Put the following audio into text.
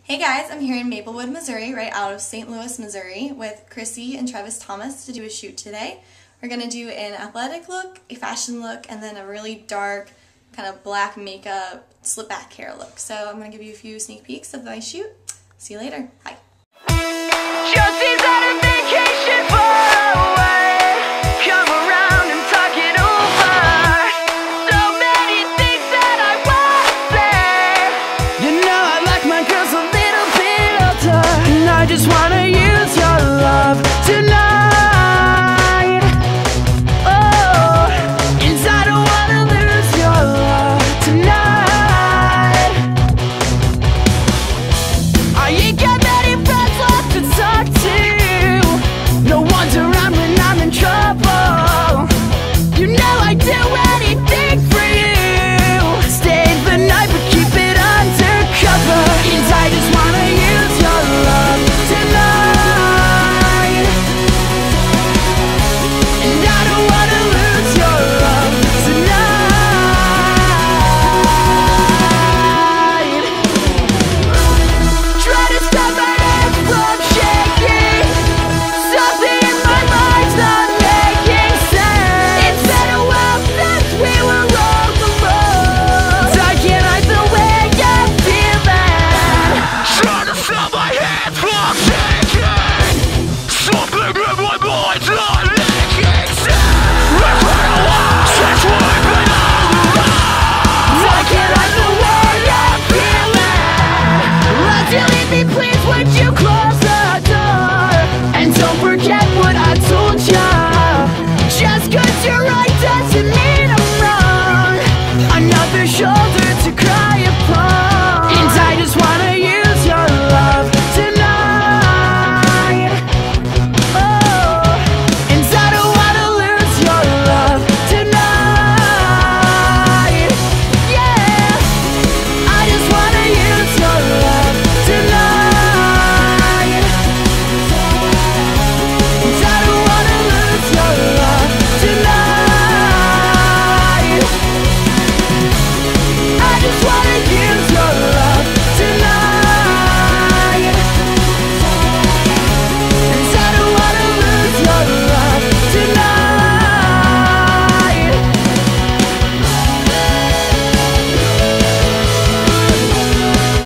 Hey guys, I'm here in Maplewood, Missouri, right out of St. Louis, Missouri, with Crissy and Trevis Thomas to do a shoot today. We're going to do an athletic look, a fashion look, and then a really dark, kind of black makeup, slip back hair look. So I'm going to give you a few sneak peeks of my shoot. See you later. Bye. Josie's on a vacation for